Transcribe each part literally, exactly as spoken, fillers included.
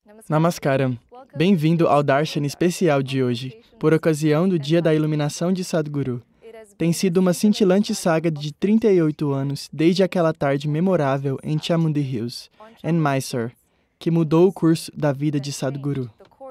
Namaskaram. Bem-vindo ao Darshan especial de hoje, por ocasião do Dia da Iluminação de Sadhguru. Tem sido uma cintilante saga de trinta e oito anos desde aquela tarde memorável em Chamundi Hills, em Mysore, que mudou o curso da vida de Sadhguru.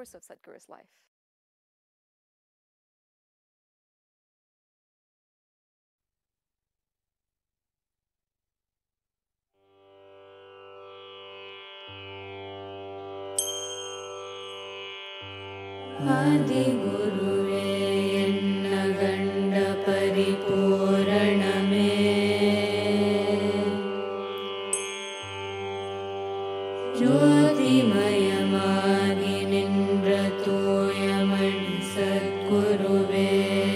Adi Guruve enna ganda paripuraname Jyotimayamagi nindra thoyamani Sadguruve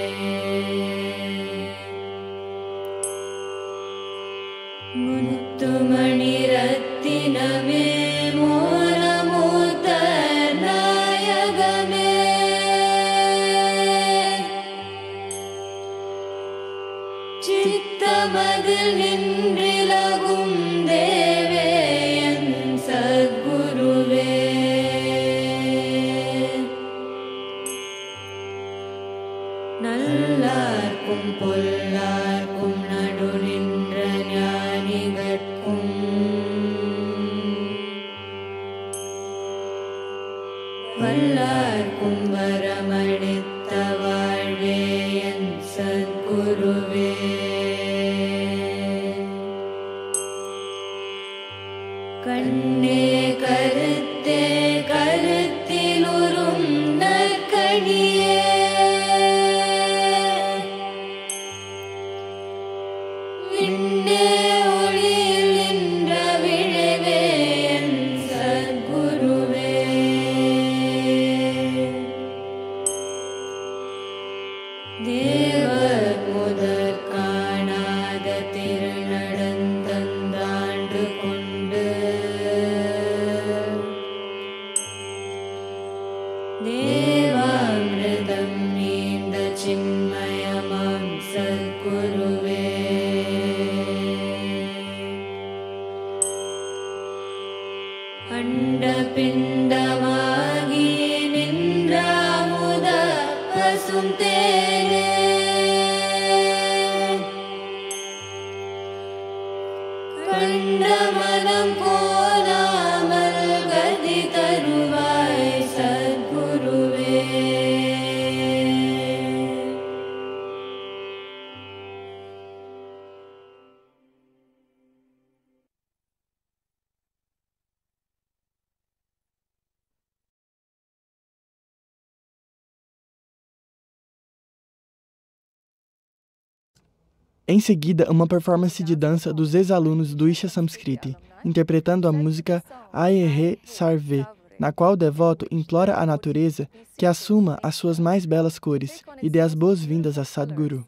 Muttumani rattiname சித்தமதில் நின்றிலகும் தேவே என் சத்குருவே நல்லார்க்கும் பொல்லார்க்கும் நடு நின்ற ஞானிகட்கும் வல்லார்க்கும் வரமளித்த வாழ்வே என் சத்குருவே கண்ணே கருத்தே கருத்திலுறும் நற்கணியே விண்ணே ஒளியில் நின்ற விழைவே என் சத்குருவே தேவர் முதற் காணாத திருநடந்தந்தாண்டு கொண்டு தேவாமிர்தம் நீந்த சின்மயமாம் சத்குருவே அண்ட பிண்டமாகி நின்ற அமுத பசும் தேனே கண்ட மனம் கோலாமல் கதி தருவாய் சத்குருவே Em seguida, uma performance de dança dos ex-alunos do Isha Samskriti, interpretando a música Aye Sarve, na qual o devoto implora à natureza que assuma as suas mais belas cores e dê as boas-vindas a Sadhguru.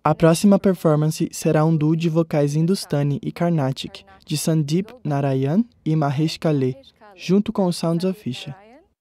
A próxima performance será um duo de vocais Hindustani e Carnatic, de Sandeep Narayan e Mahesh Kale, junto com o Sounds of Isha.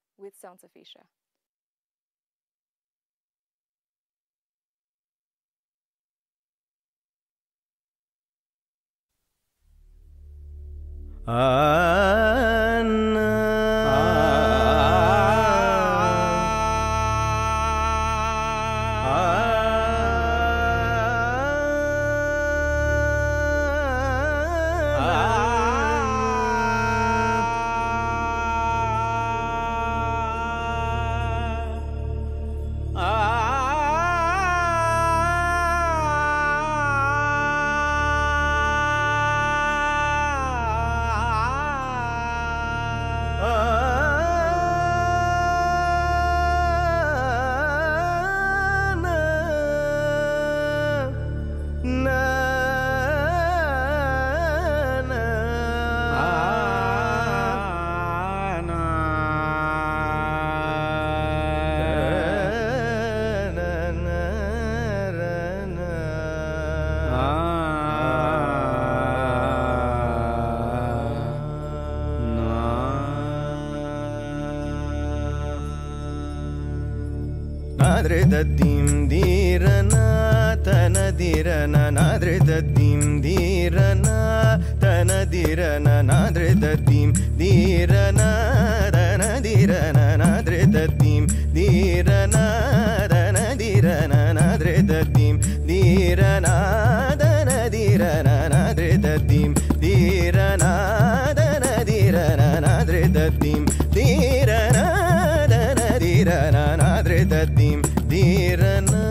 Nadredadim dirana tanadirana nadredadim dirana tanadirana nadredadim dirana tanadirana nadredadim dirana tanadirana nadredadim dirana tanadirana nadredadim dirana tanadirana nadredadim dirana tanadirana nadredadim dirana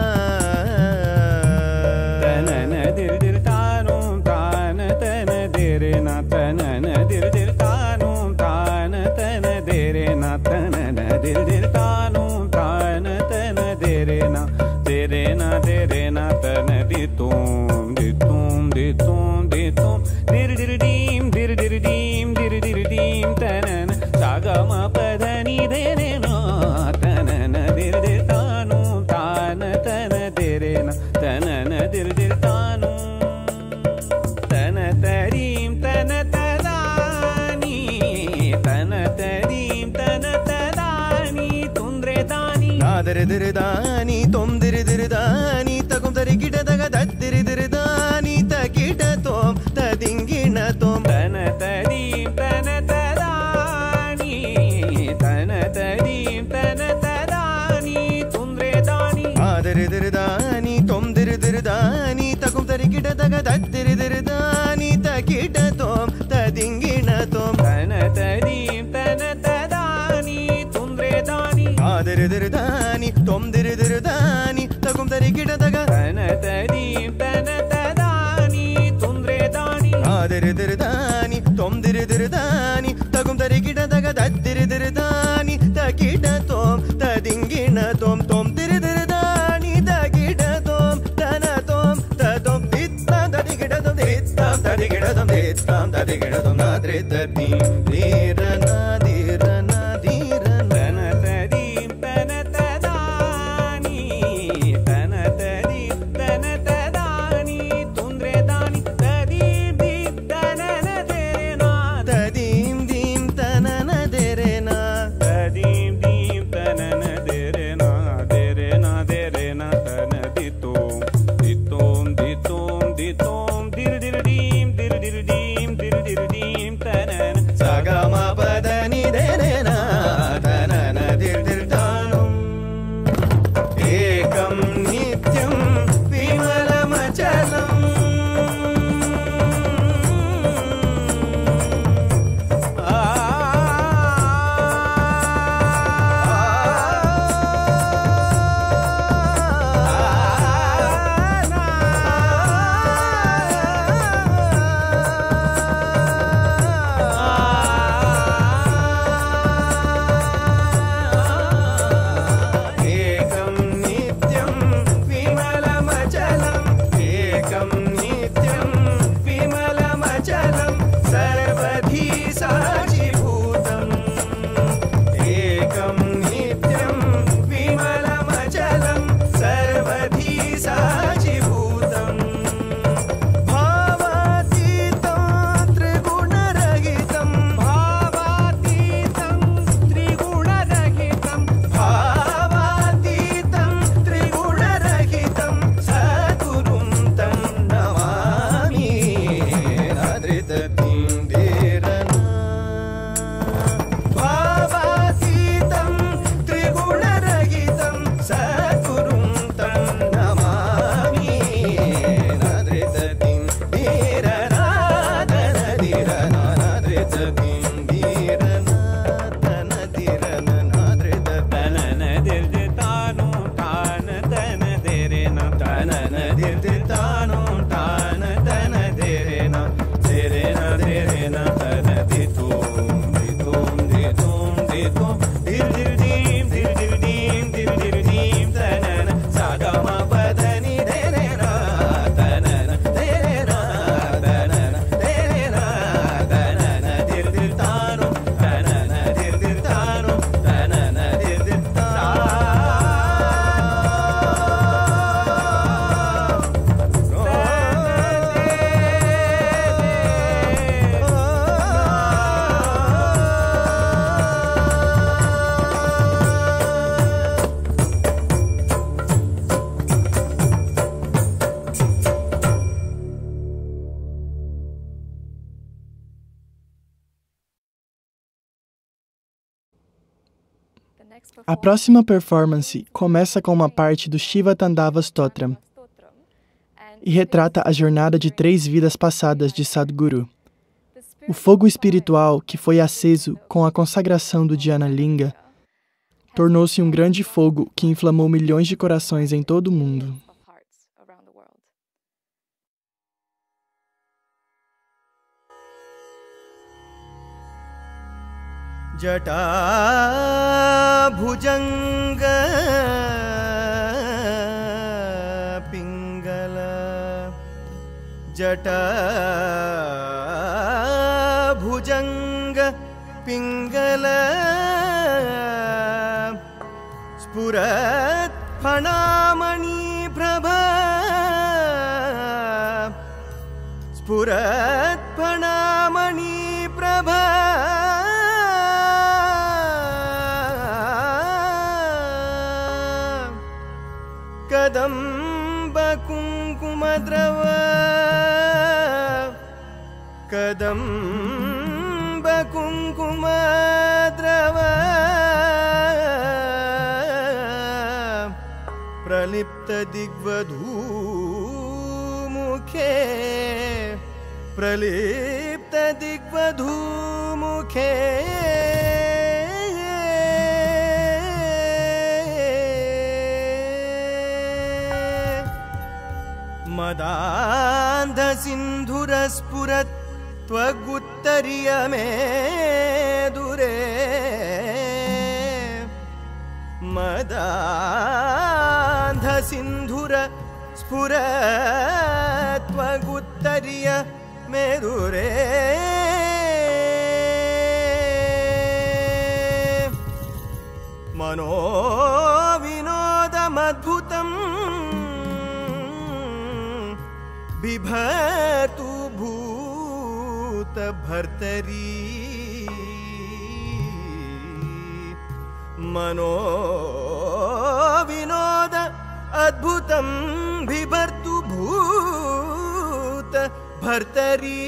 tanana dir dir tanum tana tana dirna tanana dir dir tanum tana tana dirna tanana dir dir tanum tana tana dirna dirna dirna tana ditum ditum ditum ditum dir dir dim dir dir dim dir dir dim tanana sagama padani dirna tanana dir dir tanum tana tana dirna tanana dir dir tanum tana tarim tana tadani tana tarim tana tadani tundre dani nadre dirdani tom dirdani tagum tarigida daga daddirdani tagida tom tadingina tom tana tarim tana tadani tana tarim tana tadani tundre dani nadre dirdani tom dirdani tagum tarigida daga daddirdani tagida tom tadingina tom tana tarim tana tadani tundre dani nadre dirdani tom dirdani tagum tarigida daga tana tarim tana tadani tundre dani nadre dirdani tom dirdani tagum tarigida daga daddirdani tagida tom tadingina tom tom dirdani tagida tom tana tom tadom dittam tadigida tom dittam tadigida tom dittam tadigida tom nadre dadim dirana dirana dirana tana tarim tana tadani tana tarim tana tadani tundre dani tadim dim tanana derena tadim dim tanana derena tadim dim tanana derena derena derena tana ditum ditum ditum ditum dir dir dim dir dir dim dir dir dim tanana A próxima performance começa com uma parte do Shiva Tandava Stotram e retrata a jornada de três vidas passadas de Sadhguru. O fogo espiritual que foi aceso com a consagração do Dhyana Linga tornou-se um grande fogo que inflamou milhões de corações em todo o mundo. Jata bhujanga pingala Jata bhujanga pingala Spurat phanamani prabha Spurat phanamani prabha Kadamba kunkumadrava Kadamba kunkumadrava Pralipta digvadhu mukhe Pralipta digvadhu mukhe Madandha sindhura spurat Tvaguttariya me dure Madandha sindhura spurat Tvaguttariya me dure Mano vinodam adbhutam Bibhartu bhuta bhartari Mano vinoda adbhutam Bibhartu bhuta bhartari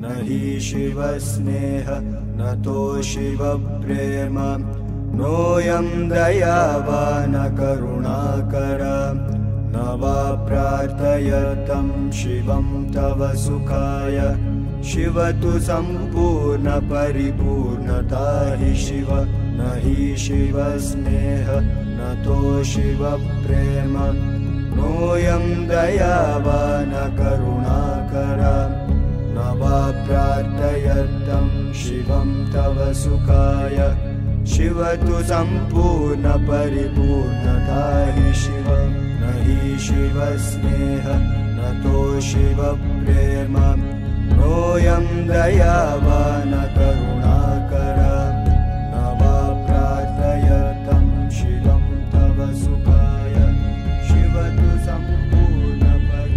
nahi shiva sneha nato shiva prema noyam dayavana karunakara nava prarthayatam shivam tava sukhaya Shivatu sampurna paripurnata hi Shiva nahi Shiva sneha nato Shiva prema noyam dayavana karunakara nava prarthayatam Shivam tava sukhaya Shivatu sampurna paripurnata hi Shiva nahi Shiva sneha nato Shiva prema noyam dayavana karunakara nava prarthayatam shivam tava sukhaya shivatu sampurna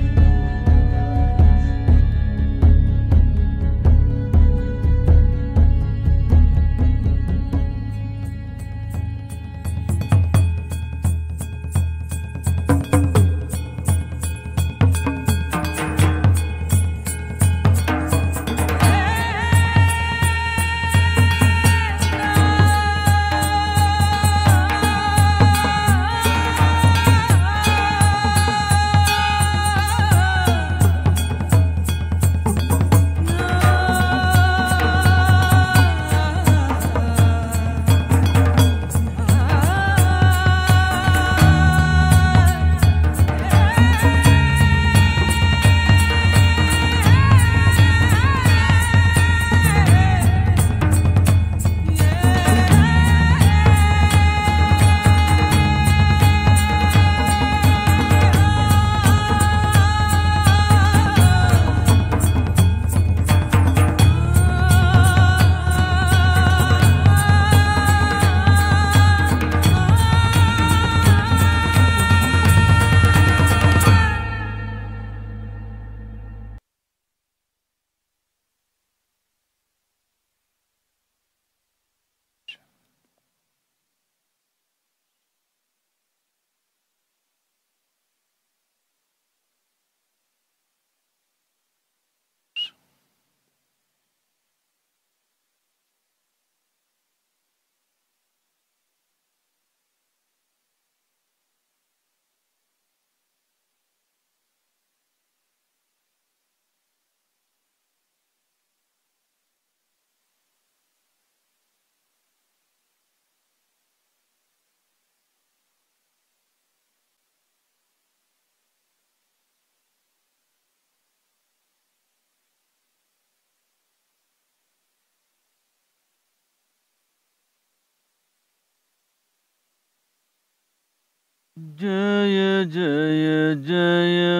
Jaya Jaya Jaya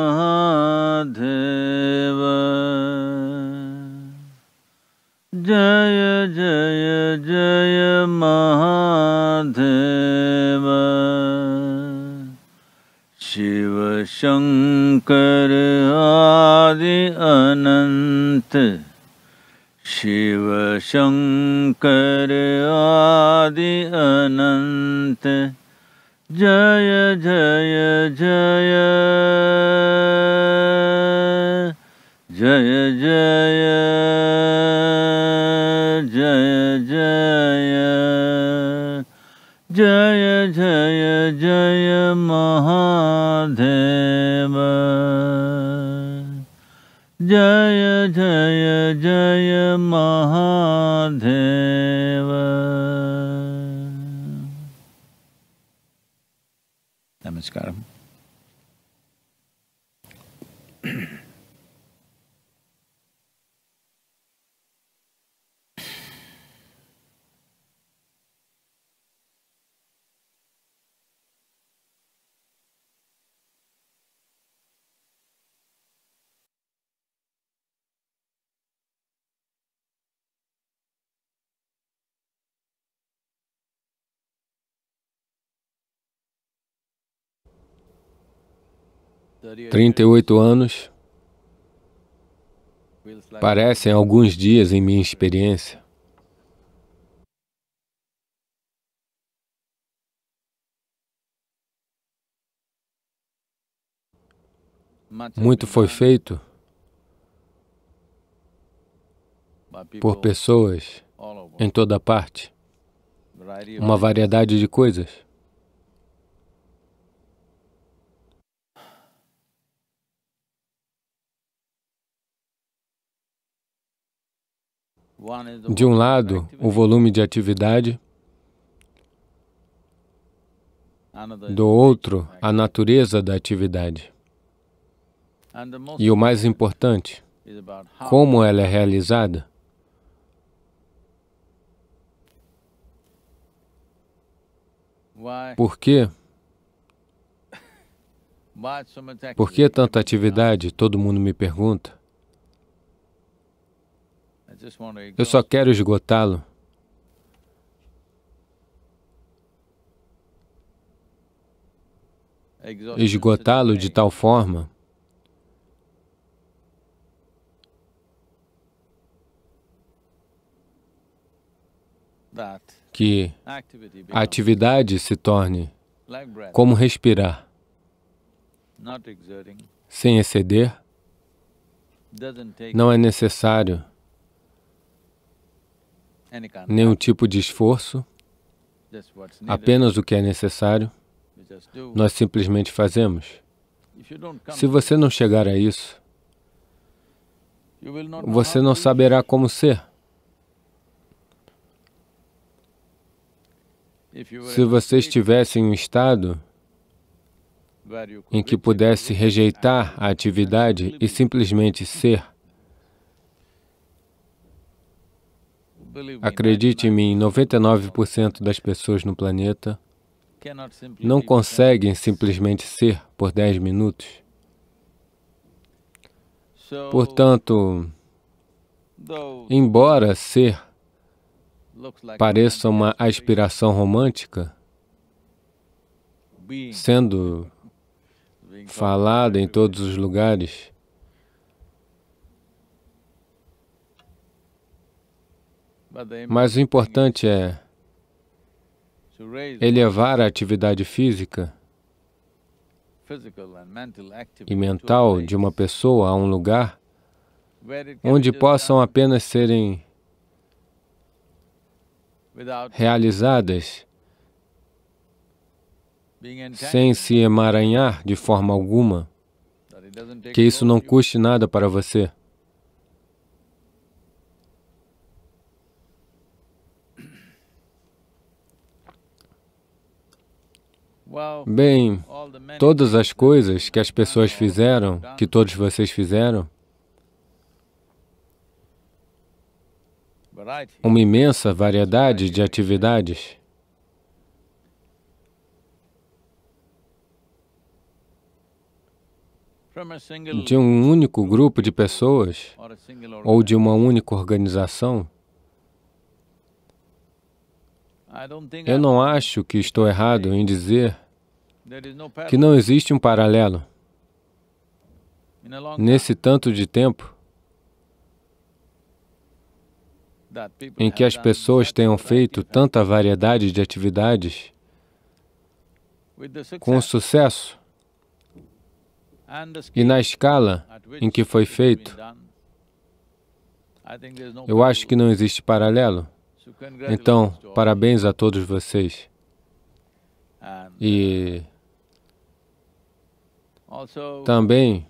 Mahadeva Jaya Jaya Jaya Mahadeva Shiva Shankar Adi Anant Shiva Shankar Adi Anant Jaya Jaya Jaya Jaya Jaya Jaya Jaya Jaya Jaya Jaya Mahadeva Jaya Jaya Jaya Mahadeva. Namaskaram. trinta e oito anos parecem alguns dias em minha experiência. Muito foi feito por pessoas em toda parte, uma variedade de coisas. De um lado, o volume de atividade, do outro, a natureza da atividade. E o mais importante, como ela é realizada. Por quê? Por que tanta atividade? Todo mundo me pergunta. Eu só quero esgotá-lo. Esgotá-lo de tal forma que a atividade se torne como respirar, sem exceder. Não é necessário nenhum tipo de esforço, apenas o que é necessário, nós simplesmente fazemos. Se você não chegar a isso, você não saberá como ser. Se você estivesse em um estado em que pudesse rejeitar a atividade e simplesmente ser, acredite em mim, noventa e nove por cento das pessoas no planeta não conseguem simplesmente ser por dez minutos. Portanto, embora ser pareça uma aspiração romântica, sendo falada em todos os lugares, mas o importante é elevar a atividade física e mental de uma pessoa a um lugar onde possam apenas serem realizadas sem se emaranhar de forma alguma, que isso não custe nada para você. Bem, todas as coisas que as pessoas fizeram, que todos vocês fizeram, uma imensa variedade de atividades, de um único grupo de pessoas ou de uma única organização, eu não acho que estou errado em dizer que não existe um paralelo. Nesse tanto de tempo em que as pessoas tenham feito tanta variedade de atividades com sucesso e na escala em que foi feito, eu acho que não existe paralelo. Então, parabéns a todos vocês. E também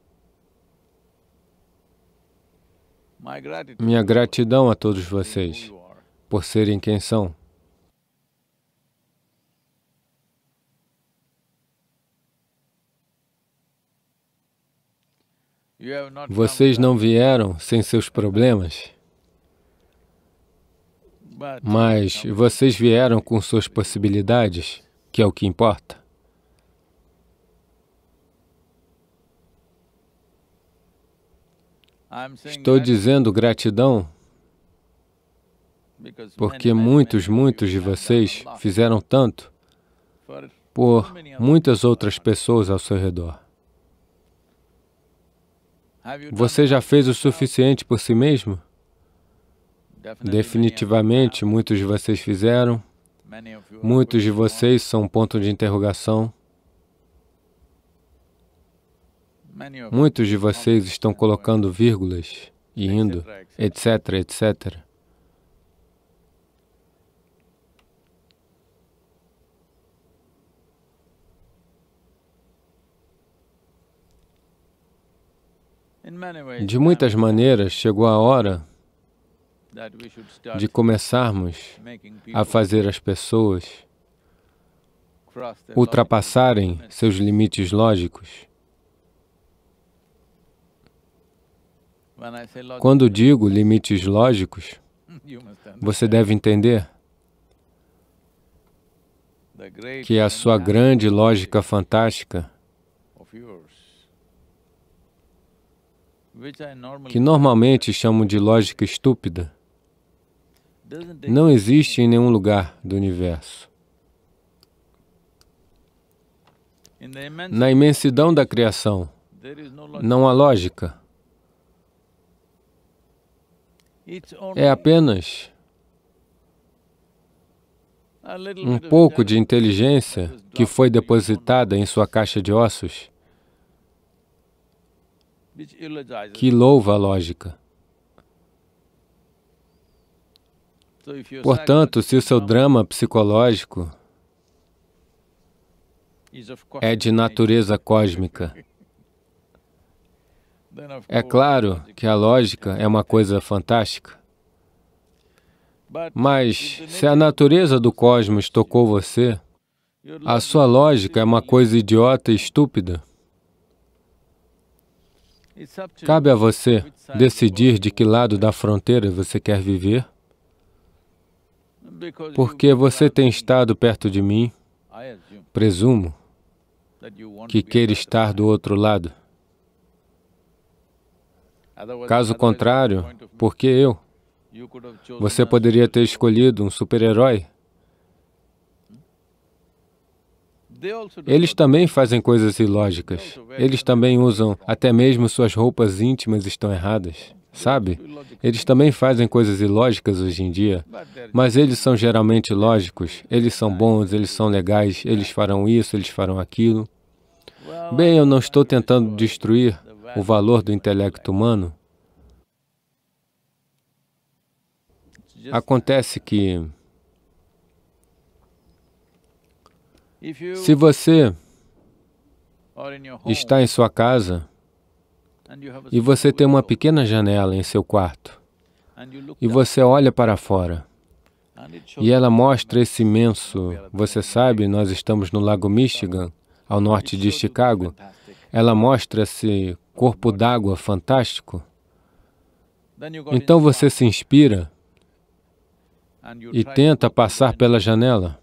minha gratidão a todos vocês por serem quem são. Vocês não vieram sem seus problemas, mas vocês vieram com suas possibilidades, que é o que importa. Estou dizendo gratidão porque muitos, muitos de vocês fizeram tanto por muitas outras pessoas ao seu redor. Você já fez o suficiente por si mesmo? Definitivamente, muitos de vocês fizeram. Muitos de vocês são um ponto de interrogação. Muitos de vocês estão colocando vírgulas e indo, etc, etcétera. De muitas maneiras, chegou a hora de começarmos a fazer as pessoas ultrapassarem seus limites lógicos. Quando digo limites lógicos, você deve entender que a sua grande lógica fantástica, que normalmente chamam de lógica estúpida, não existe em nenhum lugar do universo. Na imensidão da criação, não há lógica. É apenas um pouco de inteligência que foi depositada em sua caixa de ossos, que louva a lógica. Portanto, se o seu drama psicológico é de natureza cósmica, é claro que a lógica é uma coisa fantástica. Mas, se a natureza do cosmos tocou você, a sua lógica é uma coisa idiota e estúpida. Cabe a você decidir de que lado da fronteira você quer viver. Porque você tem estado perto de mim, presumo que queira estar do outro lado. Caso contrário, por que eu? Você poderia ter escolhido um super-herói. Eles também fazem coisas ilógicas. Eles também usam, até mesmo suas roupas íntimas estão erradas. Sabe? Eles também fazem coisas ilógicas hoje em dia, mas eles são geralmente lógicos, eles são bons, eles são legais, eles farão isso, eles farão aquilo. Bem, eu não estou tentando destruir o valor do intelecto humano. Acontece que, se você está em sua casa e você tem uma pequena janela em seu quarto, e você olha para fora, e ela mostra esse imenso, você sabe, nós estamos no Lago Michigan, ao norte de Chicago, ela mostra esse corpo d'água fantástico. Então você se inspira e tenta passar pela janela.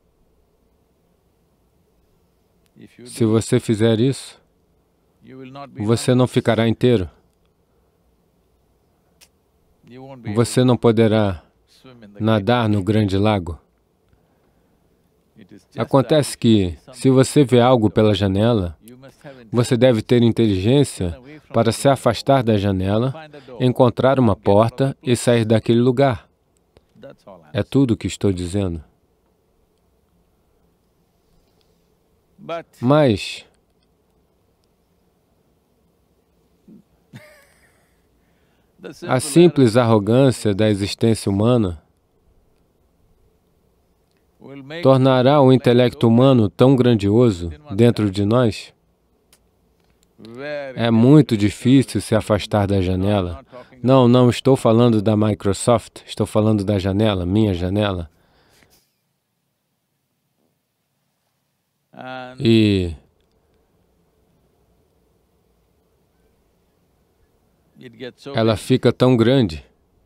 Se você fizer isso, você não ficará inteiro. Você não poderá nadar no grande lago. Acontece que, se você vê algo pela janela, você deve ter inteligência para se afastar da janela, encontrar uma porta e sair daquele lugar. É tudo o que estou dizendo. Mas a simples arrogância da existência humana tornará o intelecto humano tão grandioso dentro de nós. É muito difícil se afastar da janela. Não, não estou falando da Microsoft, estou falando da janela, minha janela. E ela fica tão grande.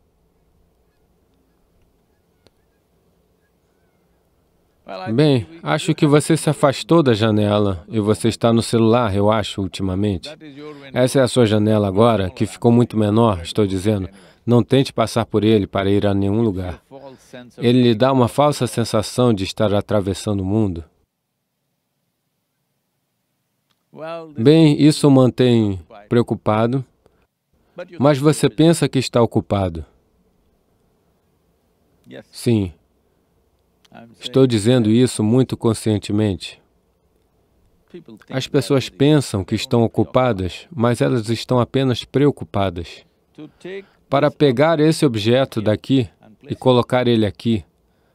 Bem, acho que você se afastou da janela e você está no celular, eu acho, ultimamente. Essa é a sua janela agora, que ficou muito menor, estou dizendo. Não tente passar por ele para ir a nenhum lugar. Ele lhe dá uma falsa sensação de estar atravessando o mundo. Bem, isso o mantém preocupado, mas você pensa que está ocupado. Sim. Estou dizendo isso muito conscientemente. As pessoas pensam que estão ocupadas, mas elas estão apenas preocupadas. para pegar esse objeto daqui e colocar ele aqui,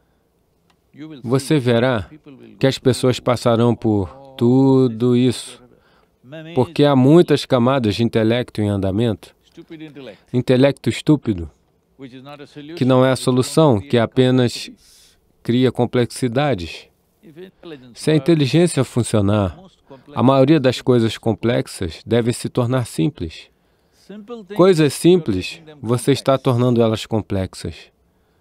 você verá que as pessoas passarão por tudo isso, porque há muitas camadas de intelecto em andamento. Intelecto estúpido, que não é a solução, que apenas cria complexidades. Se a inteligência funcionar, a maioria das coisas complexas devem se tornar simples. Coisas simples, você está tornando elas complexas.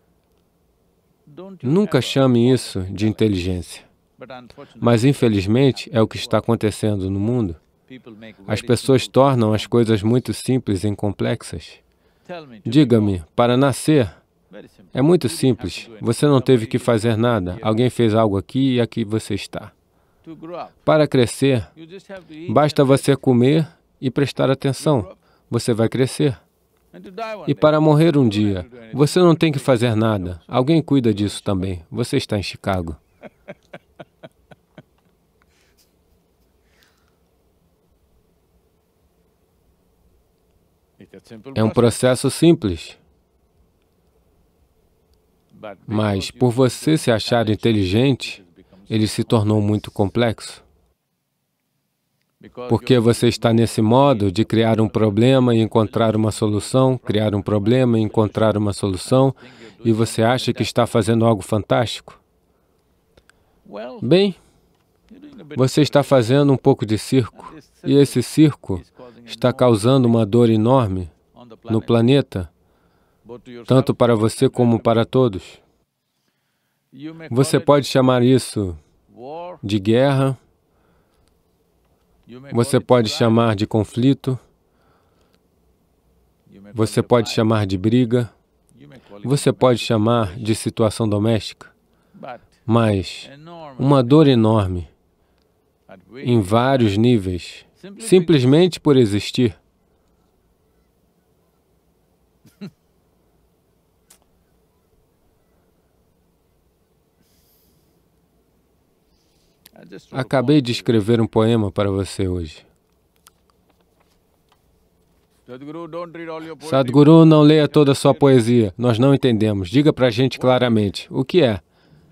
Nunca chame isso de inteligência. Mas, infelizmente, é o que está acontecendo no mundo. As pessoas tornam as coisas muito simples em complexas. Diga-me, para nascer, é muito simples. Você não teve que fazer nada. Alguém fez algo aqui e aqui você está. Para crescer, basta você comer e prestar atenção. Você vai crescer. E para morrer um dia, você não tem que fazer nada. Alguém cuida disso também. Você está em Chicago. É um processo simples. Mas, por você se achar inteligente, ele se tornou muito complexo. Porque você está nesse modo de criar um problema e encontrar uma solução, criar um problema e encontrar uma solução, e você acha que está fazendo algo fantástico. Bem, você está fazendo um pouco de circo, e esse circo está causando uma dor enorme no planeta, tanto para você como para todos. Você pode chamar isso de guerra, você pode chamar de conflito, você pode chamar de briga, você pode chamar de situação doméstica, mas uma dor enorme, em vários níveis, simplesmente por existir. Acabei de escrever um poema para você hoje. Sadhguru, não leia toda a sua poesia. Nós não entendemos. Diga para a gente claramente. O que é?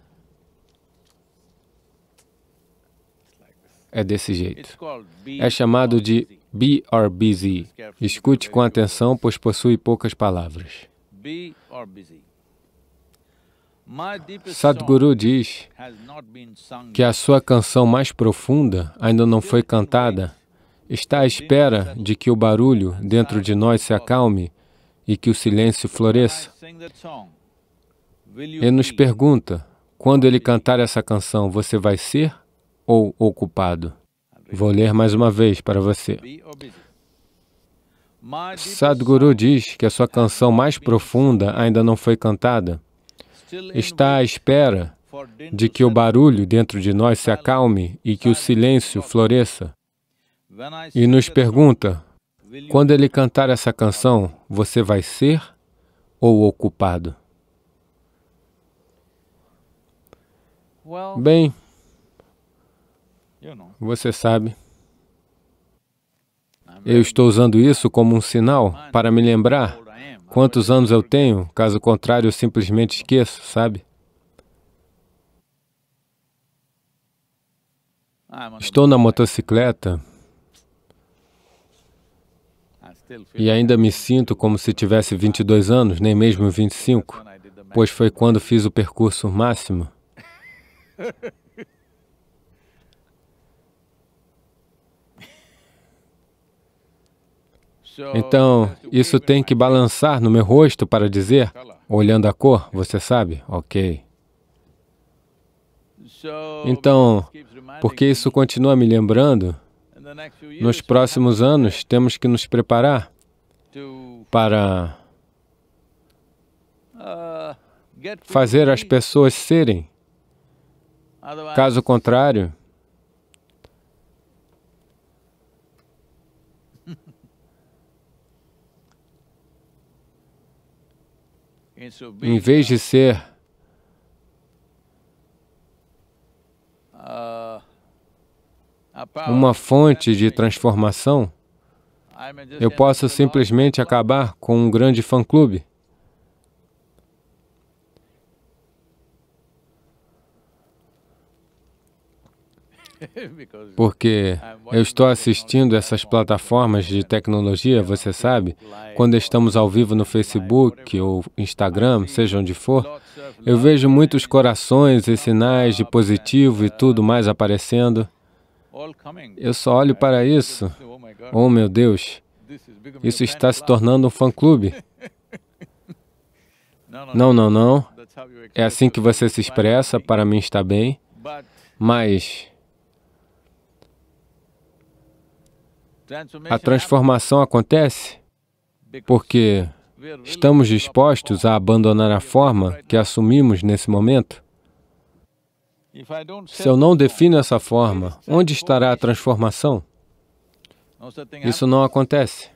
É desse jeito. É chamado de Be or Busy. Escute com atenção, pois possui poucas palavras. Sadhguru diz que a sua canção mais profunda ainda não foi cantada, está à espera de que o barulho dentro de nós se acalme e que o silêncio floresça. Ele nos pergunta, quando ele cantar essa canção, você vai ser ou ocupado? Vou ler mais uma vez para você. Sadhguru diz que a sua canção mais profunda ainda não foi cantada, está à espera de que o barulho dentro de nós se acalme e que o silêncio floresça. E nos pergunta, quando ele cantar essa canção, você vai ser ou ocupado? Bem, você sabe, eu estou usando isso como um sinal para me lembrar quantos anos eu tenho, caso contrário eu simplesmente esqueço, sabe? Estou na motocicleta e ainda me sinto como se tivesse vinte e dois anos, nem mesmo vinte e cinco, pois foi quando fiz o percurso máximo. Então, isso tem que balançar no meu rosto para dizer, olhando a cor, você sabe? Ok. Então, porque isso continua me lembrando, nos próximos anos temos que nos preparar para fazer as pessoas serem. Caso contrário, em vez de ser uma fonte de transformação, Eu posso simplesmente acabar com um grande fã-clube. Porque eu estou assistindo essas plataformas de tecnologia, você sabe, quando estamos ao vivo no Facebook ou Instagram, seja onde for, eu vejo muitos corações e sinais de positivo e tudo mais aparecendo. Eu só olho para isso. Oh, meu Deus, isso está se tornando um fã-clube. Não, não, não. É assim que você se expressa, para mim está bem, mas a transformação acontece porque estamos dispostos a abandonar a forma que assumimos nesse momento. Se eu não defino essa forma, onde estará a transformação? Isso não acontece.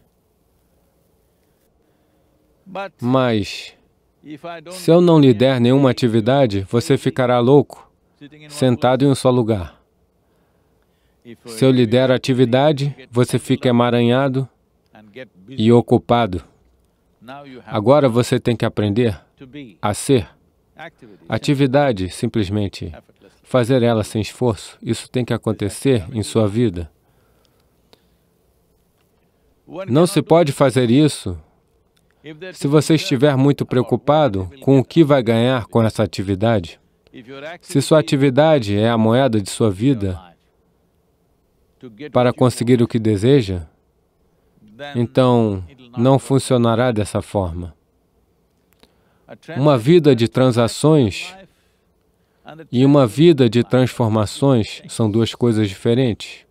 Mas, se eu não lhe der nenhuma atividade, você ficará louco, sentado em um só lugar. Se eu lhe der atividade, você fica emaranhado e ocupado. Agora você tem que aprender a ser. Atividade, simplesmente, fazer ela sem esforço. Isso tem que acontecer em sua vida. Não se pode fazer isso se você estiver muito preocupado com o que vai ganhar com essa atividade. Se sua atividade é a moeda de sua vida para conseguir o que deseja, então não funcionará dessa forma. Uma vida de transações e uma vida de transformações são duas coisas diferentes.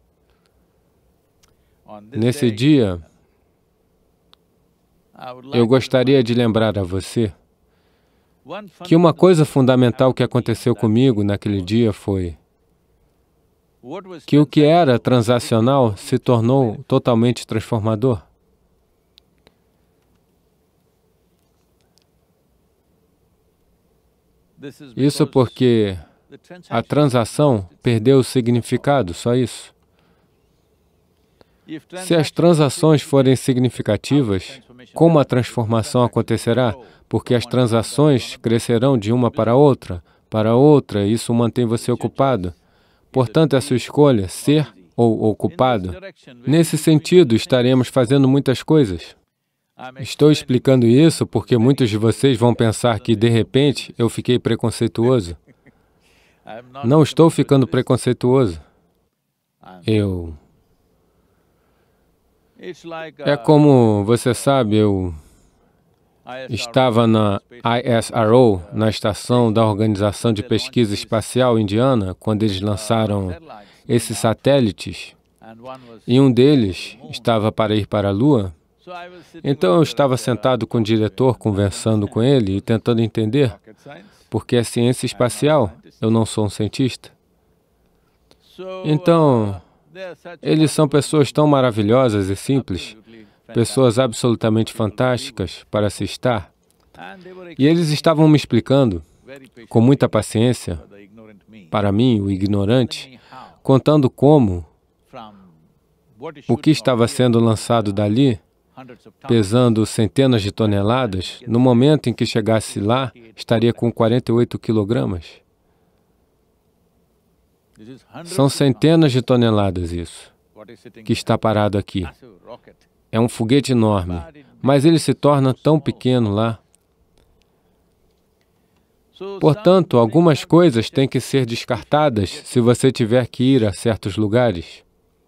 Nesse dia, eu gostaria de lembrar a você que uma coisa fundamental que aconteceu comigo naquele dia foi que o que era transacional se tornou totalmente transformador. Isso porque a transação perdeu o significado, só isso. Se as transações forem significativas, como a transformação acontecerá? Porque as transações crescerão de uma para outra, para outra, e isso mantém você ocupado. Portanto, é a sua escolha, ser ou ocupado. Nesse sentido, estaremos fazendo muitas coisas. Estou explicando isso porque muitos de vocês vão pensar que, de repente, eu fiquei preconceituoso. Não estou ficando preconceituoso. Eu... É como, você sabe, eu estava na I S R O, na estação da Organização de Pesquisa Espacial Indiana, quando eles lançaram esses satélites, e um deles estava para ir para a Lua. Então eu estava sentado com o diretor, conversando com ele e tentando entender, porque é ciência espacial, eu não sou um cientista. Então, eles são pessoas tão maravilhosas e simples, pessoas absolutamente fantásticas para se estar. E eles estavam me explicando, com muita paciência, para mim, o ignorante, contando como o que estava sendo lançado dali, pesando centenas de toneladas, no momento em que chegasse lá, estaria com quarenta e oito quilogramas. São centenas de toneladas isso, que está parado aqui. É um foguete enorme, mas ele se torna tão pequeno lá. Portanto, algumas coisas têm que ser descartadas se você tiver que ir a certos lugares.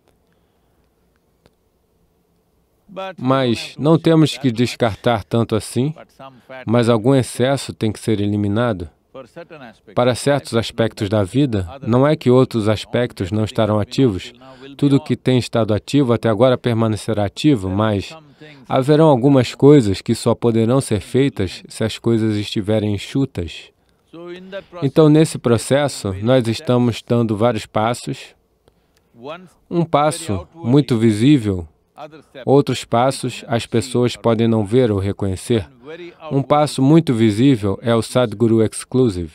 Mas não temos que descartar tanto assim, mas algum excesso tem que ser eliminado. Para certos aspectos da vida, não é que outros aspectos não estarão ativos. Tudo que tem estado ativo até agora permanecerá ativo, mas haverão algumas coisas que só poderão ser feitas se as coisas estiverem enxutas. Então, nesse processo, nós estamos dando vários passos. Um passo muito visível, outros passos as pessoas podem não ver ou reconhecer. Um passo muito visível é o Sadhguru Exclusive.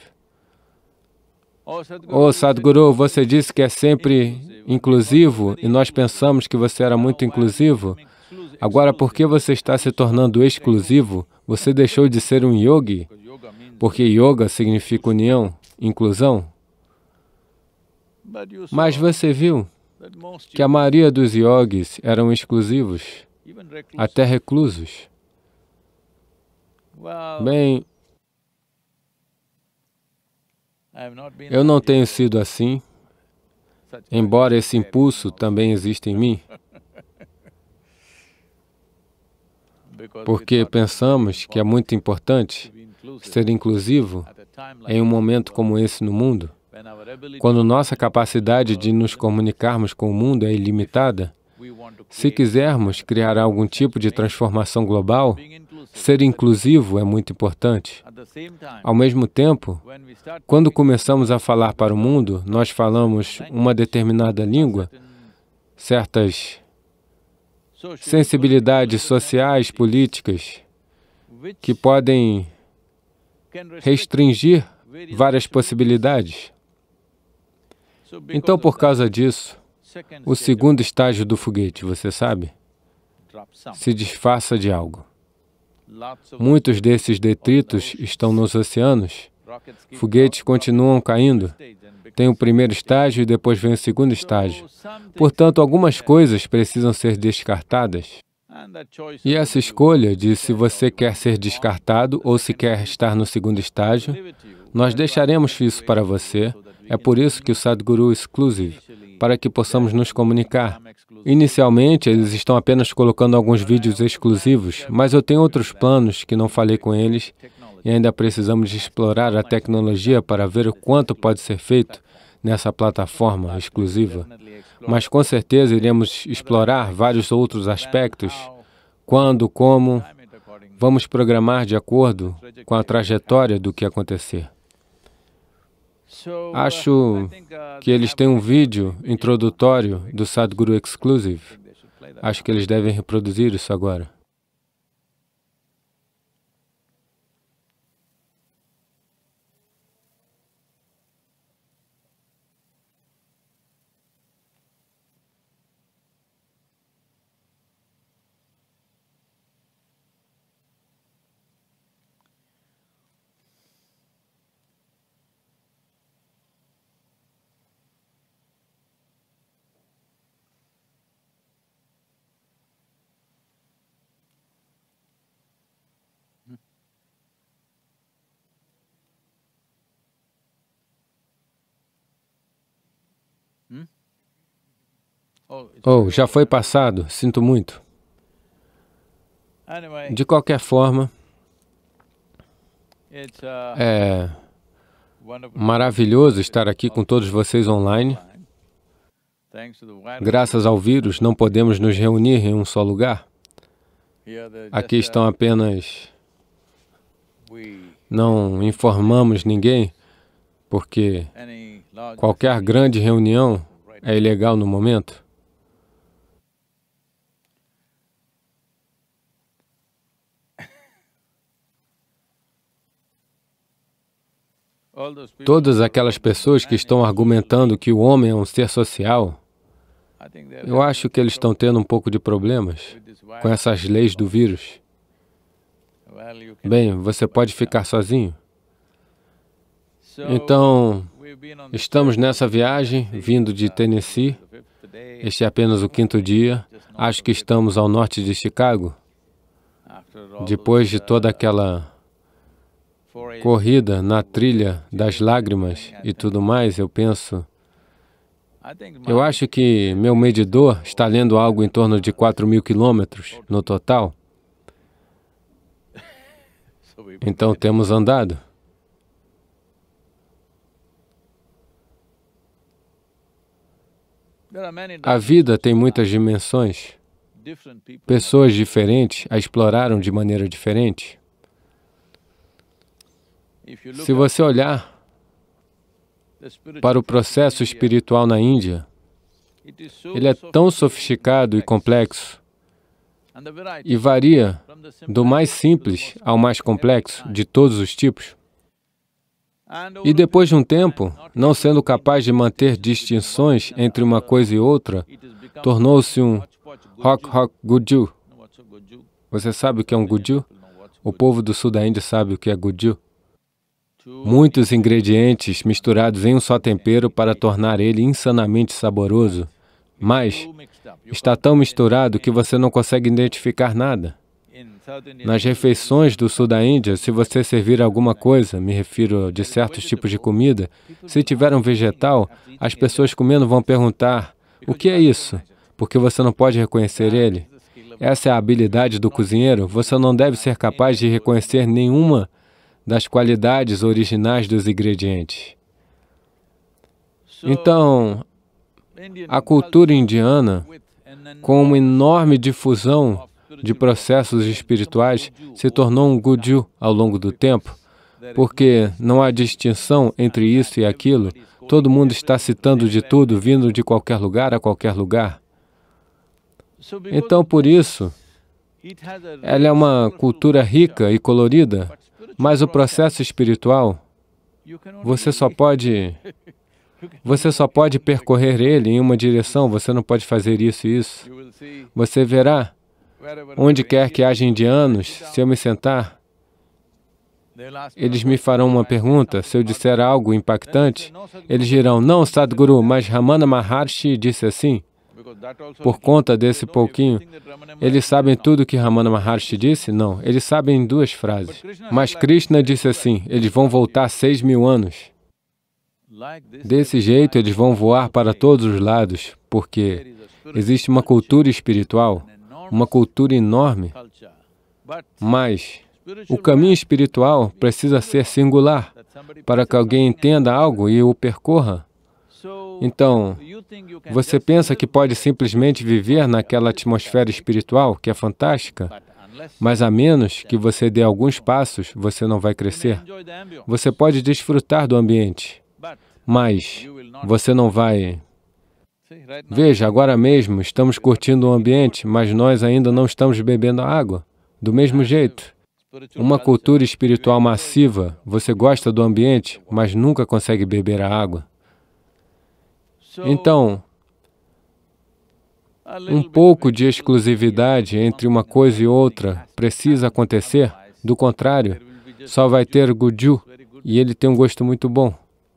Oh, Sadhguru, você disse que é sempre inclusivo e nós pensamos que você era muito inclusivo. Agora, porque você está se tornando exclusivo, você deixou de ser um yogi, porque yoga significa união, inclusão. Mas você viu que a maioria dos yogis eram exclusivos, até reclusos. Bem, eu não tenho sido assim, embora esse impulso também exista em mim, porque pensamos que é muito importante ser inclusivo em um momento como esse no mundo, quando nossa capacidade de nos comunicarmos com o mundo é ilimitada. Se quisermos criar algum tipo de transformação global, ser inclusivo é muito importante. Ao mesmo tempo, quando começamos a falar para o mundo, nós falamos uma determinada língua, certas sensibilidades sociais, políticas, que podem restringir várias possibilidades. Então, por causa disso, o segundo estágio do foguete, você sabe, se disfarça de algo. Muitos desses detritos estão nos oceanos. Foguetes continuam caindo. Tem o primeiro estágio e depois vem o segundo estágio. Portanto, algumas coisas precisam ser descartadas. E essa escolha de se você quer ser descartado ou se quer estar no segundo estágio, nós deixaremos isso para você. É por isso que o Sadhguru Exclusive, para que possamos nos comunicar. Inicialmente, eles estão apenas colocando alguns vídeos exclusivos, mas eu tenho outros planos que não falei com eles e ainda precisamos de explorar a tecnologia para ver o quanto pode ser feito nessa plataforma exclusiva. Mas com certeza iremos explorar vários outros aspectos. Quando, como, vamos programar de acordo com a trajetória do que acontecer. Acho que eles têm um vídeo introdutório do Sadhguru Exclusive. Acho que eles devem reproduzir isso agora. Oh, já foi passado, sinto muito. De qualquer forma, é maravilhoso estar aqui com todos vocês online. Graças ao vírus, não podemos nos reunir em um só lugar. Aqui estão apenas... Não informamos ninguém, porque qualquer grande reunião é ilegal no momento. Todas aquelas pessoas que estão argumentando que o homem é um ser social, eu acho que eles estão tendo um pouco de problemas com essas leis do vírus. Bem, você pode ficar sozinho. Então, estamos nessa viagem, vindo de Tennessee. Este é apenas o quinto dia. Acho que estamos ao norte de Chicago. Depois de toda aquela corrida na trilha das lágrimas e tudo mais, eu penso... Eu acho que meu medidor está lendo algo em torno de quatro mil quilômetros no total. Então, temos andado. A vida tem muitas dimensões. Pessoas diferentes a exploraram de maneira diferente. Se você olhar para o processo espiritual na Índia, ele é tão sofisticado e complexo e varia do mais simples ao mais complexo, de todos os tipos. E depois de um tempo, não sendo capaz de manter distinções entre uma coisa e outra, tornou-se um Hok Hok Guju, Você sabe o que é um guju? O povo do sul da Índia sabe o que é guju. Muitos ingredientes misturados em um só tempero para tornar ele insanamente saboroso, mas está tão misturado que você não consegue identificar nada. Nas refeições do sul da Índia, se você servir alguma coisa, me refiro de certos tipos de comida, se tiver um vegetal, as pessoas comendo vão perguntar, o que é isso? Porque você não pode reconhecer ele. Essa é a habilidade do cozinheiro. Você não deve ser capaz de reconhecer nenhuma das qualidades originais dos ingredientes. Então, a cultura indiana, com uma enorme difusão de processos espirituais, se tornou um guju ao longo do tempo, porque não há distinção entre isso e aquilo. Todo mundo está citando de tudo, vindo de qualquer lugar a qualquer lugar. Então, por isso, ela é uma cultura rica e colorida, mas o processo espiritual, você só pode, você só pode percorrer ele em uma direção, você não pode fazer isso e isso. Você verá, onde quer que haja indianos, se eu me sentar, eles me farão uma pergunta, se eu disser algo impactante, eles dirão, não, Sadhguru, mas Ramana Maharshi disse assim. Por conta desse pouquinho, eles sabem tudo o que Ramana Maharshi disse? Não, eles sabem duas frases. Mas Krishna disse assim, eles vão voltar seis mil anos. Desse jeito, eles vão voar para todos os lados, porque existe uma cultura espiritual, uma cultura enorme, mas o caminho espiritual precisa ser singular, para que alguém entenda algo e o percorra. Então, você pensa que pode simplesmente viver naquela atmosfera espiritual, que é fantástica, mas a menos que você dê alguns passos, você não vai crescer. Você pode desfrutar do ambiente, mas você não vai... Veja, agora mesmo estamos curtindo o ambiente, mas nós ainda não estamos bebendo a água. Do mesmo jeito, uma cultura espiritual massiva, você gosta do ambiente, mas nunca consegue beber a água. Então, um pouco de exclusividade entre uma coisa e outra precisa acontecer, do contrário, só vai ter guju, e ele tem um gosto muito bom.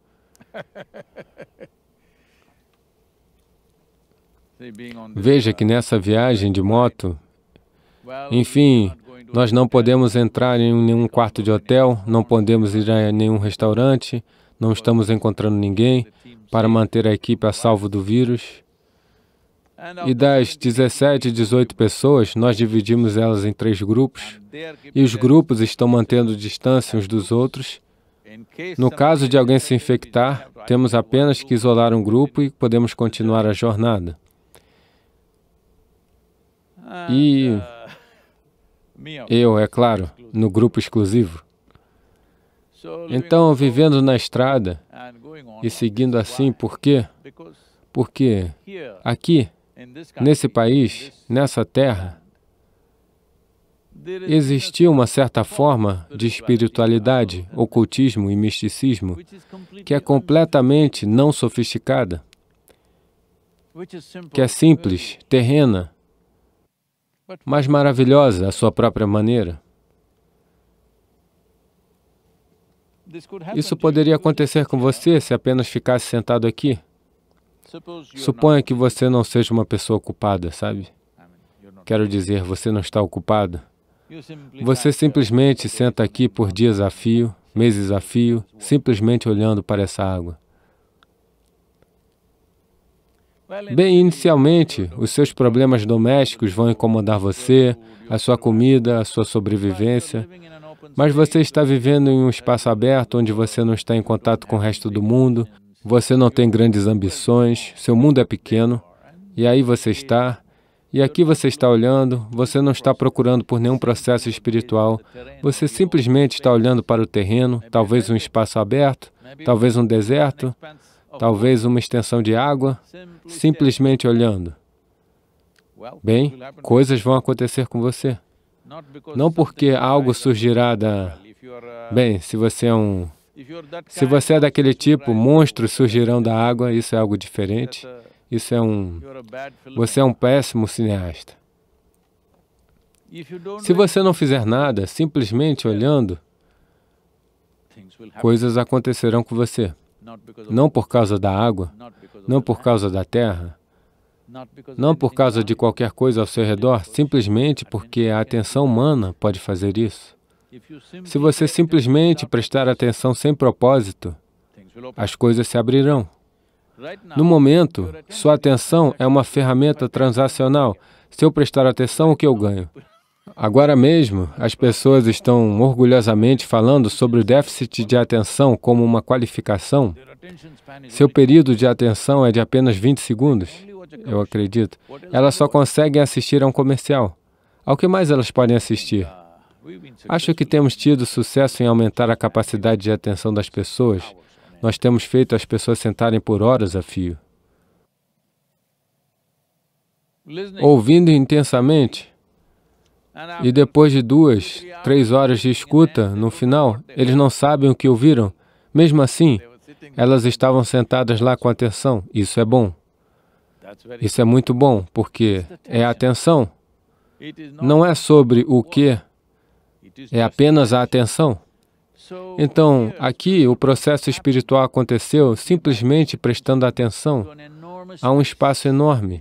Veja que nessa viagem de moto, enfim, nós não podemos entrar em nenhum quarto de hotel, não podemos ir a nenhum restaurante, não estamos encontrando ninguém para manter a equipe a salvo do vírus. E das dezessete, dezoito pessoas, nós dividimos elas em três grupos, e os grupos estão mantendo distância uns dos outros. No caso de alguém se infectar, temos apenas que isolar um grupo e podemos continuar a jornada. E eu, é claro, no grupo exclusivo. Então, vivendo na estrada e seguindo assim, por quê? Porque aqui, nesse país, nessa terra, existia uma certa forma de espiritualidade, ocultismo e misticismo que é completamente não sofisticada, que é simples, terrena, mas maravilhosa à sua própria maneira. Isso poderia acontecer com você se apenas ficasse sentado aqui. Suponha que você não seja uma pessoa ocupada, sabe? Quero dizer, você não está ocupado. Você simplesmente senta aqui por dias a fio, meses a fio, simplesmente olhando para essa água. Bem, inicialmente, os seus problemas domésticos vão incomodar você, a sua comida, a sua sobrevivência, mas você está vivendo em um espaço aberto onde você não está em contato com o resto do mundo, você não tem grandes ambições, seu mundo é pequeno, e aí você está, e aqui você está olhando, você não está procurando por nenhum processo espiritual, você simplesmente está olhando para o terreno, talvez um espaço aberto, talvez um deserto, talvez uma extensão de água, simplesmente olhando. Bem, coisas vão acontecer com você. Não porque algo surgirá da... Bem, se você é um... Se você é daquele tipo, monstros surgirão da água, isso é algo diferente. Isso é um... Você é um péssimo cineasta. Se você não fizer nada, simplesmente olhando, coisas acontecerão com você. Não por causa da água, não por causa da terra, não por causa de qualquer coisa ao seu redor, simplesmente porque a atenção humana pode fazer isso. Se você simplesmente prestar atenção sem propósito, as coisas se abrirão. No momento, sua atenção é uma ferramenta transacional. Se eu prestar atenção, o que eu ganho? Agora mesmo, as pessoas estão orgulhosamente falando sobre o déficit de atenção como uma qualificação. Seu período de atenção é de apenas vinte segundos, eu acredito. Elas só conseguem assistir a um comercial. Ao que mais elas podem assistir? Acho que temos tido sucesso em aumentar a capacidade de atenção das pessoas. Nós temos feito as pessoas sentarem por horas a fio. Ouvindo intensamente, e depois de duas, três horas de escuta, no final, eles não sabem o que ouviram. Mesmo assim, elas estavam sentadas lá com atenção. Isso é bom. Isso é muito bom, porque é a atenção. Não é sobre o que, é apenas a atenção. Então, aqui o processo espiritual aconteceu simplesmente prestando atenção a um espaço enorme.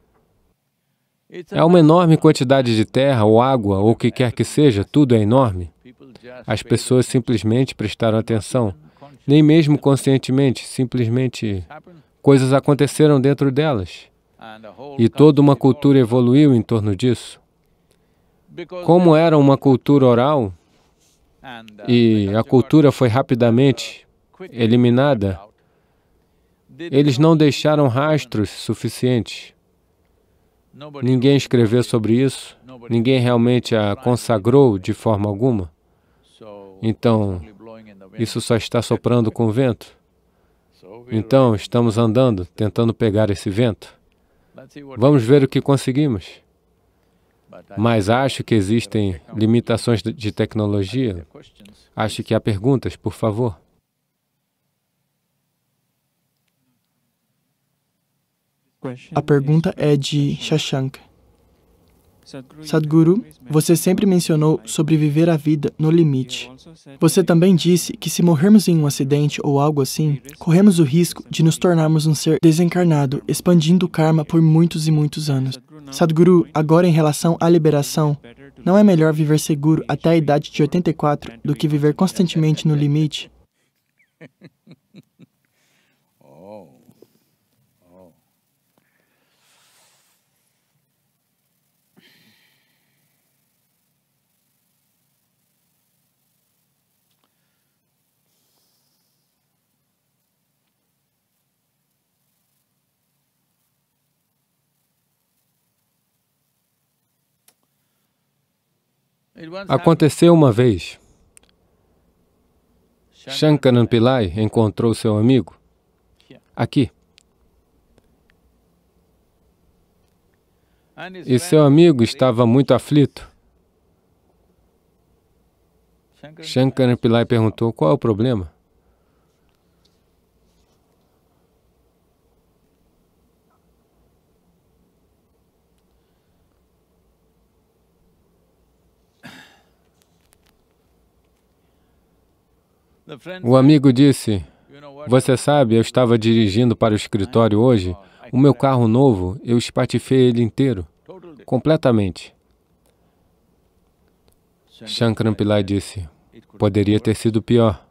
É uma enorme quantidade de terra ou água, ou o que quer que seja, tudo é enorme. As pessoas simplesmente prestaram atenção, nem mesmo conscientemente, simplesmente coisas aconteceram dentro delas. E toda uma cultura evoluiu em torno disso. Como era uma cultura oral, e a cultura foi rapidamente eliminada, eles não deixaram rastros suficientes. Ninguém escreveu sobre isso, ninguém realmente a consagrou de forma alguma. Então, isso só está soprando com o vento. Então, estamos andando, tentando pegar esse vento. Vamos ver o que conseguimos. Mas acho que existem limitações de tecnologia. Acho que há perguntas, por favor. A pergunta é de Shashank. Sadhguru, você sempre mencionou sobre viver a vida no limite. Você também disse que se morrermos em um acidente ou algo assim, corremos o risco de nos tornarmos um ser desencarnado, expandindo o karma por muitos e muitos anos. Sadhguru, agora em relação à liberação, não é melhor viver seguro até a idade de oitenta e quatro do que viver constantemente no limite? Aconteceu uma vez. Shankaran Pillai encontrou seu amigo aqui. E seu amigo estava muito aflito. Shankaran Pillai perguntou, qual é o problema? O amigo disse, você sabe, eu estava dirigindo para o escritório hoje, o meu carro novo, eu espatifei ele inteiro, completamente. Shankaran Pillai disse, poderia ter sido pior.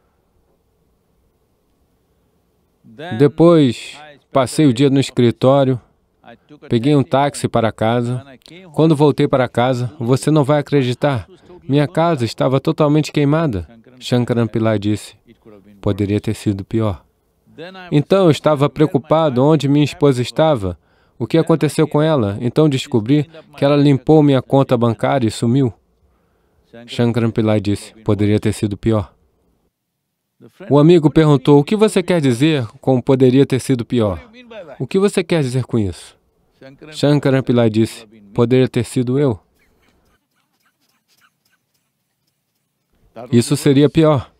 Depois, passei o dia no escritório, peguei um táxi para casa. Quando voltei para casa, você não vai acreditar, minha casa estava totalmente queimada. Shankaran Pillai disse, poderia ter sido pior. Então eu estava preocupado onde minha esposa estava, o que aconteceu com ela. Então descobri que ela limpou minha conta bancária e sumiu. Shankaran Pillai disse, poderia ter sido pior. O amigo perguntou, o que você quer dizer com poderia ter sido pior? O que você quer dizer com isso? Shankaran Pillai disse, poderia ter sido eu. Isso seria pior.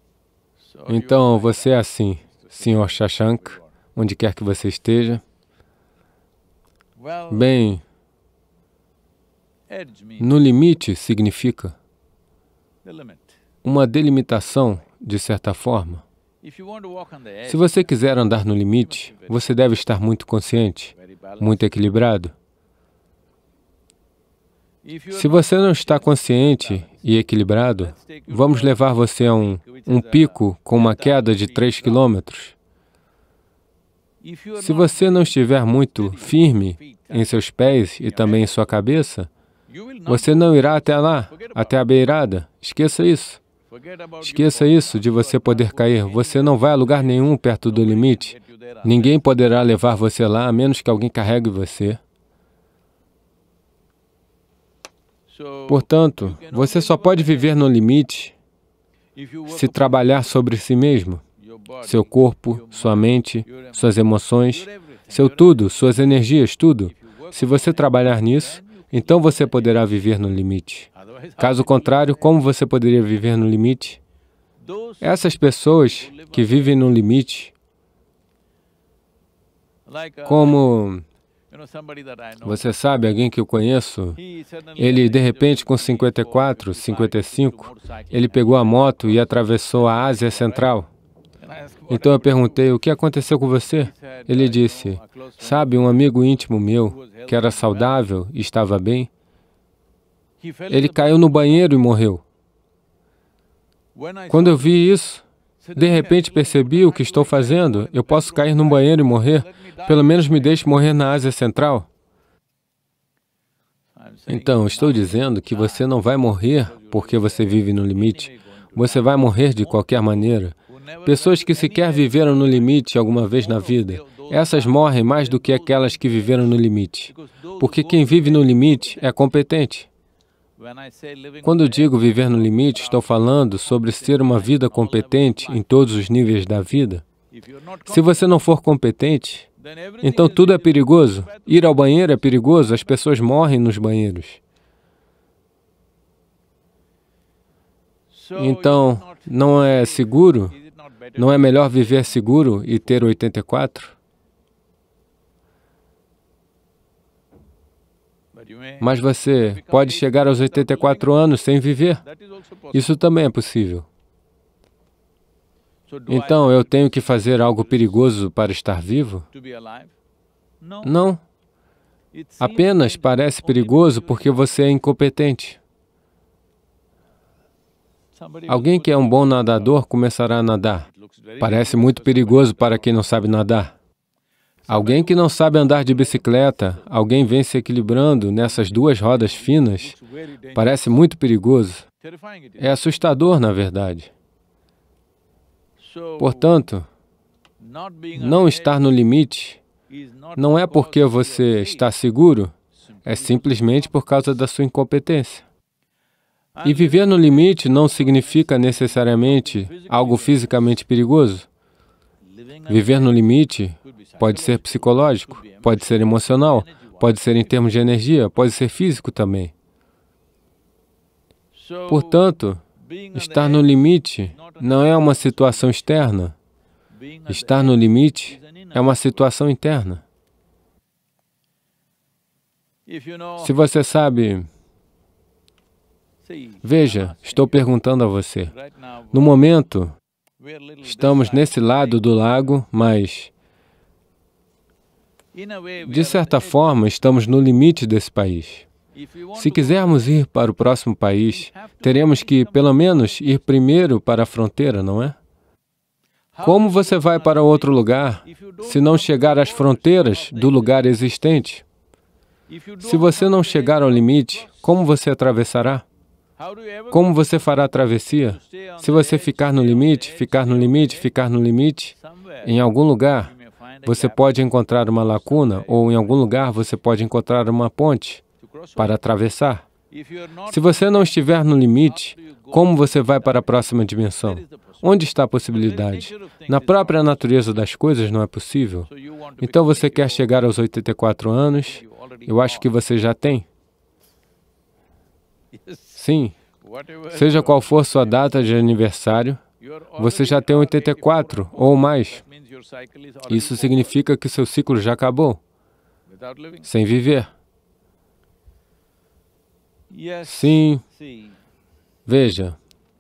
Então, você é assim, senhor Shashank, onde quer que você esteja. Bem, no limite significa uma delimitação, de certa forma. Se você quiser andar no limite, você deve estar muito consciente, muito equilibrado. Se você não está consciente e equilibrado, vamos levar você a um, um pico com uma queda de três quilômetros. Se você não estiver muito firme em seus pés e também em sua cabeça, você não irá até lá, até a beirada. Esqueça isso. Esqueça isso de você poder cair. Você não vai a lugar nenhum perto do limite. Ninguém poderá levar você lá, a menos que alguém carregue você. Portanto, você só pode viver no limite se trabalhar sobre si mesmo, seu corpo, sua mente, suas emoções, seu tudo, suas energias, tudo. Se você trabalhar nisso, então você poderá viver no limite. Caso contrário, como você poderia viver no limite? Essas pessoas que vivem no limite, como... Você sabe, alguém que eu conheço, ele de repente com cinquenta e quatro, cinquenta e cinco, ele pegou a moto e atravessou a Ásia Central. Então eu perguntei, o que aconteceu com você? Ele disse, sabe, um amigo íntimo meu, que era saudável e estava bem, ele caiu no banheiro e morreu. Quando eu vi isso, de repente percebi o que estou fazendo, eu posso cair num banheiro e morrer, pelo menos me deixe morrer na Ásia Central. Então, estou dizendo que você não vai morrer porque você vive no limite, você vai morrer de qualquer maneira. Pessoas que sequer viveram no limite alguma vez na vida, essas morrem mais do que aquelas que viveram no limite, porque quem vive no limite é competente. Quando digo viver no limite, estou falando sobre ser uma vida competente em todos os níveis da vida. Se você não for competente, então tudo é perigoso. Ir ao banheiro é perigoso, as pessoas morrem nos banheiros. Então, não é seguro? Não é melhor viver seguro e ter oitenta e quatro? Mas você pode chegar aos oitenta e quatro anos sem viver. Isso também é possível. Então, eu tenho que fazer algo perigoso para estar vivo? Não. Apenas parece perigoso porque você é incompetente. Alguém que é um bom nadador começará a nadar. Parece muito perigoso para quem não sabe nadar. Alguém que não sabe andar de bicicleta, alguém vem se equilibrando nessas duas rodas finas, parece muito perigoso. É assustador, na verdade. Portanto, não estar no limite não é porque você está seguro, é simplesmente por causa da sua incompetência. E viver no limite não significa necessariamente algo fisicamente perigoso. Viver no limite pode ser psicológico, pode ser emocional, pode ser em termos de energia, pode ser físico também. Portanto, estar no limite não é uma situação externa. Estar no limite é uma situação interna. Se você sabe... Veja, estou perguntando a você. No momento, estamos nesse lado do lago, mas, de certa forma, estamos no limite desse país. Se quisermos ir para o próximo país, teremos que, pelo menos, ir primeiro para a fronteira, não é? Como você vai para outro lugar se não chegar às fronteiras do lugar existente? Se você não chegar ao limite, como você atravessará? Como você fará a travessia? Se você ficar no limite, ficar no limite, ficar no limite, em algum lugar você pode encontrar uma lacuna ou em algum lugar você pode encontrar uma ponte para atravessar. Se você não estiver no limite, como você vai para a próxima dimensão? Onde está a possibilidade? Na própria natureza das coisas não é possível. Então você quer chegar aos oitenta e quatro anos, eu acho que você já tem. Sim, seja qual for sua data de aniversário, você já tem oitenta e quatro ou mais. Isso significa que seu ciclo já acabou. sem viver. Sim. Veja,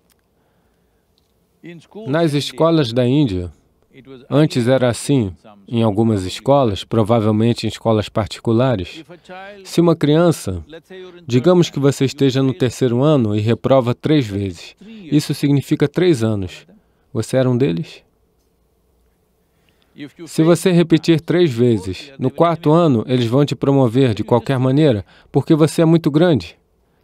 nas escolas da Índia, antes era assim, em algumas escolas, provavelmente em escolas particulares. Se uma criança, digamos que você esteja no terceiro ano e reprova três vezes, isso significa três anos. Você era um deles? Se você repetir três vezes, no quarto ano, eles vão te promover de qualquer maneira, porque você é muito grande.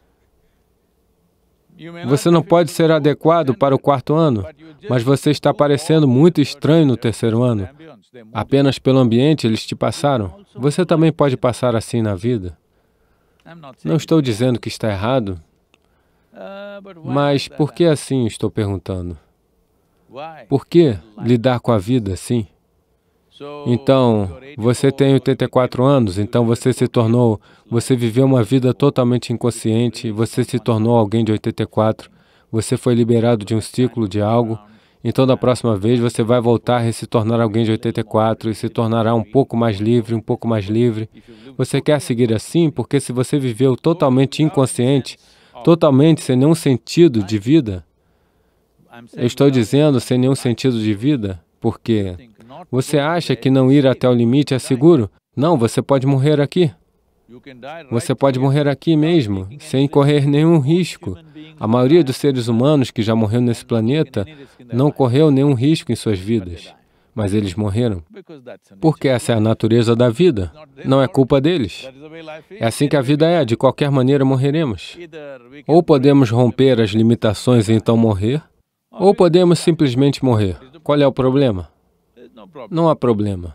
Você não pode ser adequado para o quarto ano, mas você está parecendo muito estranho no terceiro ano. Apenas pelo ambiente eles te passaram. Você também pode passar assim na vida. Não estou dizendo que está errado, mas por que assim, estou perguntando? Por que lidar com a vida assim? Então, você tem oitenta e quatro anos, então você se tornou, você viveu uma vida totalmente inconsciente, você se tornou alguém de oitenta e quatro, você foi liberado de um ciclo de algo, então da próxima vez você vai voltar a se tornar alguém de oitenta e quatro e se tornará um pouco mais livre, um pouco mais livre. Você quer seguir assim? Porque se você viveu totalmente inconsciente, totalmente sem nenhum sentido de vida, eu estou dizendo sem nenhum sentido de vida, porque você acha que não ir até o limite é seguro? Não, você pode morrer aqui. Você pode morrer aqui mesmo, sem correr nenhum risco. A maioria dos seres humanos que já morreu nesse planeta não correu nenhum risco em suas vidas, mas eles morreram. Porque essa é a natureza da vida, não é culpa deles. É assim que a vida é, de qualquer maneira morreremos. Ou podemos romper as limitações e então morrer, ou podemos simplesmente morrer. Qual é o problema? Não há problema.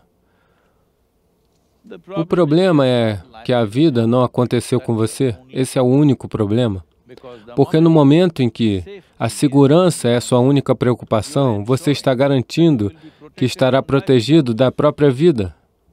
O problema é que a vida não aconteceu com você. Esse é o único problema. Porque no momento em que a segurança é a sua única preocupação, você está garantindo que estará protegido da própria vida.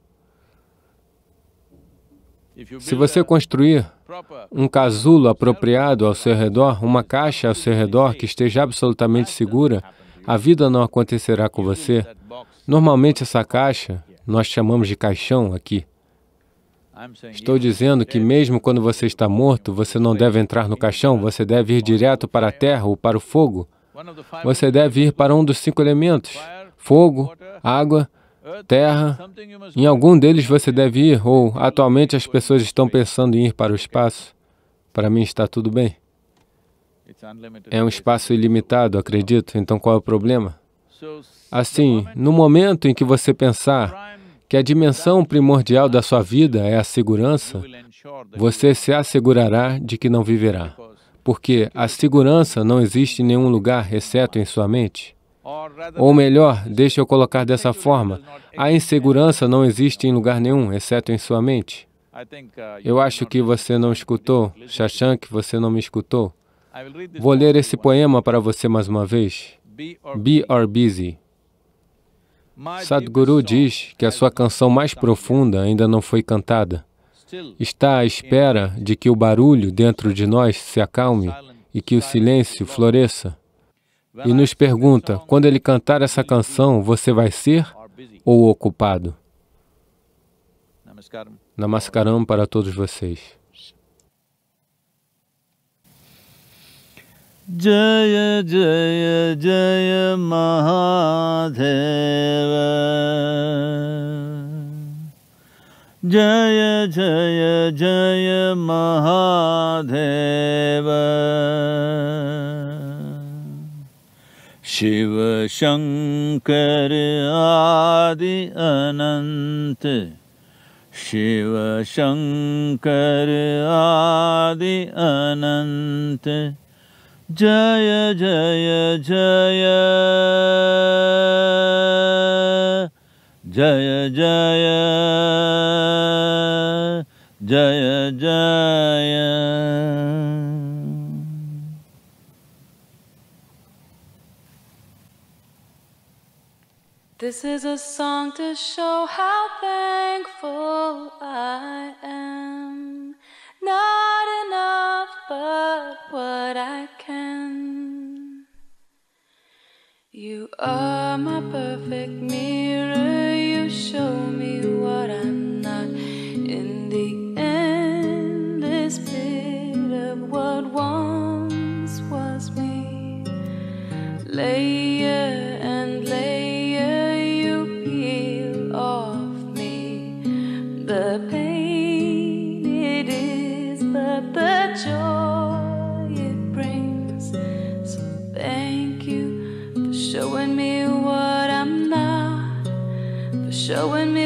Se você construir um casulo apropriado ao seu redor, uma caixa ao seu redor que esteja absolutamente segura, a vida não acontecerá com você. Normalmente essa caixa, nós chamamos de caixão aqui. Estou dizendo que mesmo quando você está morto, você não deve entrar no caixão, você deve ir direto para a terra ou para o fogo. Você deve ir para um dos cinco elementos, fogo, água, terra. Em algum deles você deve ir, ou atualmente as pessoas estão pensando em ir para o espaço. Para mim está tudo bem. É um espaço ilimitado, acredito, então qual é o problema? Assim, no momento em que você pensar que a dimensão primordial da sua vida é a segurança, você se assegurará de que não viverá. Porque a segurança não existe em nenhum lugar, exceto em sua mente. Ou melhor, deixa eu colocar dessa forma, a insegurança não existe em lugar nenhum, exceto em sua mente. Eu acho que você não escutou, Shashank, você não me escutou. Vou ler esse poema para você mais uma vez. Be or busy. Sadhguru diz que a sua canção mais profunda ainda não foi cantada. Está à espera de que o barulho dentro de nós se acalme e que o silêncio floresça. E nos pergunta, quando ele cantar essa canção, você vai ser ou ocupado? Namaskaram para todos vocês. Jaya Jaya Jaya Mahadeva Jaya Jaya Jaya Mahadeva Shiva Shankar Adi Ananta Shiva Shankar Adi Ananta Jaya Jaya Jaya Jaya Jaya Jaya Jaya. This is a song to show how thankful I am. Not enough, but what I can. You are my perfect mirror. You show me what I'm not. In the joy it brings. So thank you for showing me what I'm not, for showing me